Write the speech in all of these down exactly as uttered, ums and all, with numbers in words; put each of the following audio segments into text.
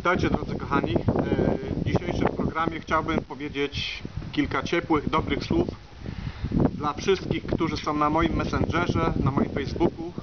Witajcie, drodzy kochani. W dzisiejszym programie chciałbym powiedzieć kilka ciepłych, dobrych słów dla wszystkich, którzy są na moim Messengerze, na moim Facebooku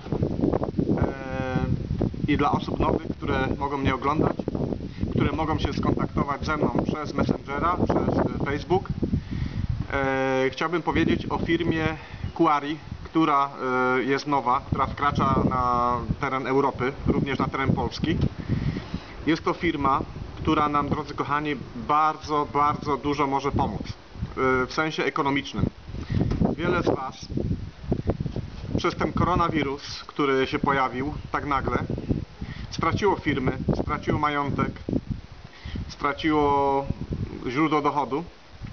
i dla osób nowych, które mogą mnie oglądać, które mogą się skontaktować ze mną przez Messengera, przez Facebook. Chciałbym powiedzieć o firmie Quarry, która jest nowa, która wkracza na teren Europy, również na teren Polski. Jest to firma, która nam, drodzy kochani, bardzo, bardzo dużo może pomóc w sensie ekonomicznym. Wiele z Was przez ten koronawirus, który się pojawił tak nagle, straciło firmy, straciło majątek, straciło źródło dochodu.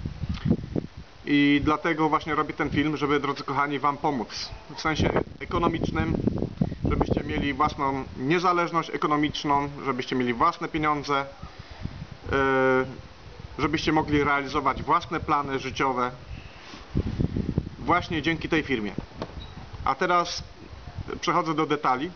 I dlatego właśnie robię ten film, żeby, drodzy kochani, Wam pomóc w sensie ekonomicznym, żebyście mieli własną niezależność ekonomiczną, żebyście mieli własne pieniądze, żebyście mogli realizować własne plany życiowe właśnie dzięki tej firmie. A teraz przechodzę do detali.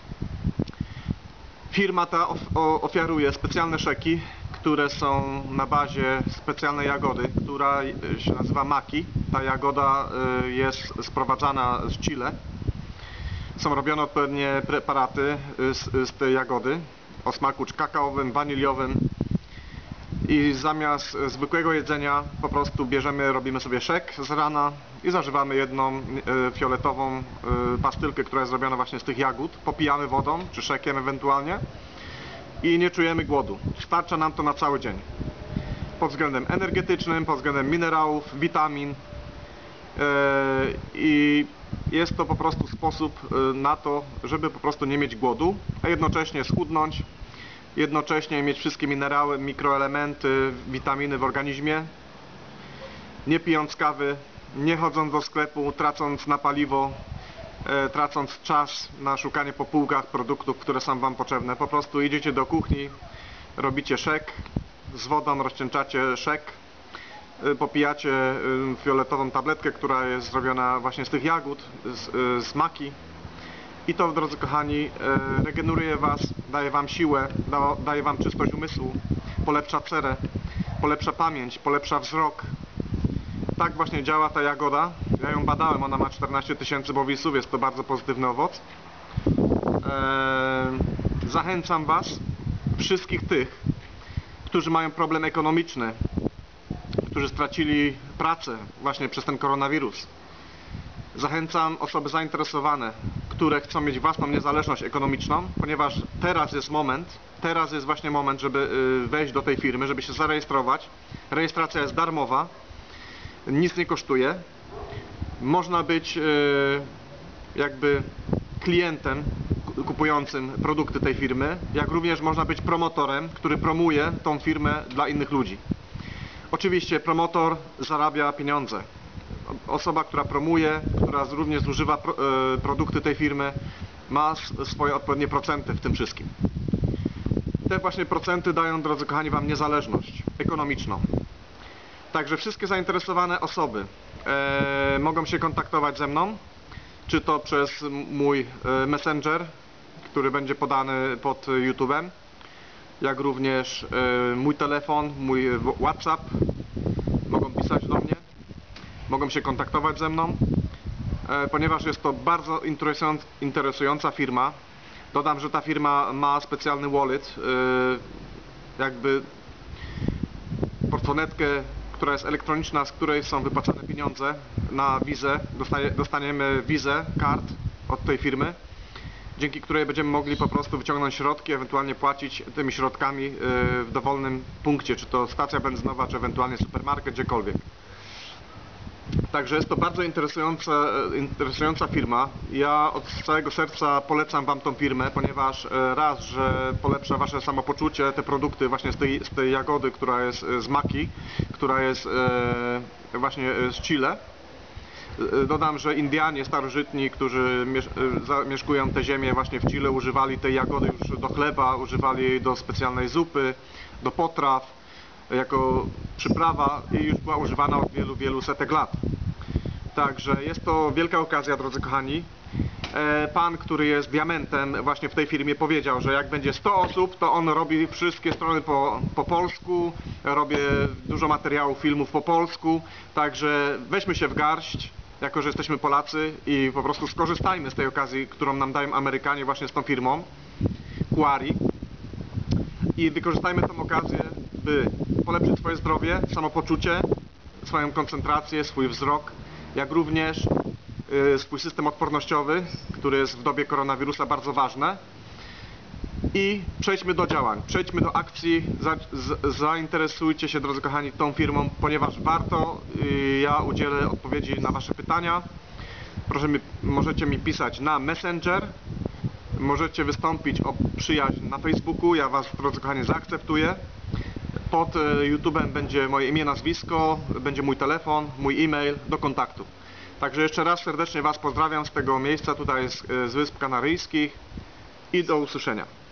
Firma ta oferuje specjalne szeki, które są na bazie specjalnej jagody, która się nazywa maki. Ta jagoda jest sprowadzana z Chile. Są robione odpowiednie preparaty z, z tej jagody o smaku kakaowym, waniliowym i zamiast zwykłego jedzenia po prostu bierzemy, robimy sobie szek z rana i zażywamy jedną fioletową pastylkę, która jest zrobiona właśnie z tych jagód. Popijamy wodą czy szekiem ewentualnie i nie czujemy głodu. Starcza nam to na cały dzień. Pod względem energetycznym, pod względem minerałów, witamin i jest to po prostu sposób na to, żeby po prostu nie mieć głodu, a jednocześnie schudnąć, jednocześnie mieć wszystkie minerały, mikroelementy, witaminy w organizmie, nie pijąc kawy, nie chodząc do sklepu, tracąc na paliwo, tracąc czas na szukanie po półkach produktów, które są Wam potrzebne. Po prostu idziecie do kuchni, robicie szek, z wodą rozcieńczacie szek, popijacie fioletową tabletkę, która jest zrobiona właśnie z tych jagód, z, z maki i to, drodzy kochani, regeneruje Was, daje Wam siłę, da, daje Wam czystość umysłu, polepsza cerę, polepsza pamięć, polepsza wzrok. Tak właśnie działa ta jagoda. Ja ją badałem, ona ma czternaście tysięcy bowisów, jest to bardzo pozytywny owoc. Eee, zachęcam Was, wszystkich tych, którzy mają problem ekonomiczny, którzy stracili pracę właśnie przez ten koronawirus. Zachęcam osoby zainteresowane, które chcą mieć własną niezależność ekonomiczną, ponieważ teraz jest moment, teraz jest właśnie moment, żeby wejść do tej firmy, żeby się zarejestrować. Rejestracja jest darmowa, nic nie kosztuje. Można być jakby klientem kupującym produkty tej firmy, jak również można być promotorem, który promuje tą firmę dla innych ludzi. Oczywiście promotor zarabia pieniądze. Osoba, która promuje, która również zużywa pro, e, produkty tej firmy, ma swoje odpowiednie procenty w tym wszystkim. Te właśnie procenty dają, drodzy kochani, Wam niezależność ekonomiczną. Także wszystkie zainteresowane osoby e, mogą się kontaktować ze mną, czy to przez mój e, Messenger, który będzie podany pod YouTube'em, jak również e, mój telefon, mój WhatsApp. Mogą pisać do mnie, mogą się kontaktować ze mną, e, ponieważ jest to bardzo interesująca, interesująca firma. Dodam, że ta firma ma specjalny wallet, e, jakby portfonetkę, która jest elektroniczna, z której są wypłacane pieniądze na wizę. Dostanie, dostaniemy wizę, kart od tej firmy, dzięki której będziemy mogli po prostu wyciągnąć środki, ewentualnie płacić tymi środkami w dowolnym punkcie, czy to stacja benzynowa, czy ewentualnie supermarket, gdziekolwiek. Także jest to bardzo interesująca, interesująca firma. Ja od całego serca polecam Wam tą firmę, ponieważ raz, że polepsza Wasze samopoczucie, te produkty właśnie z tej, z tej jagody, która jest z maki, która jest właśnie z Chile. Dodam, że Indianie starożytni, którzy zamieszkują te ziemię właśnie w Chile, używali tej jagody już do chleba, używali jej do specjalnej zupy, do potraw, jako przyprawa i już była używana od wielu, wielu setek lat. Także jest to wielka okazja, drodzy kochani. e, pan, który jest diamentem właśnie w tej firmie, powiedział, że jak będzie sto osób, to on robi wszystkie strony po, po polsku, robię dużo materiałów, filmów po polsku, także weźmy się w garść, jako że jesteśmy Polacy i po prostu skorzystajmy z tej okazji, którą nam dają Amerykanie właśnie z tą firmą Quarry i wykorzystajmy tę okazję, by polepszyć swoje zdrowie, samopoczucie, swoją koncentrację, swój wzrok, jak również y, swój system odpornościowy, który jest w dobie koronawirusa bardzo ważny. I przejdźmy do działań, przejdźmy do akcji, za, z, zainteresujcie się, drodzy kochani, tą firmą, ponieważ warto, y, ja udzielę odpowiedzi na wasze pytania. Proszę mi, możecie mi pisać na Messenger, możecie wystąpić o przyjaźń na Facebooku, ja was, drodzy kochani, zaakceptuję. Pod YouTube'em będzie moje imię, nazwisko, będzie mój telefon, mój e-mail do kontaktu. Także jeszcze raz serdecznie was pozdrawiam z tego miejsca tutaj z, z Wysp Kanaryjskich i do usłyszenia.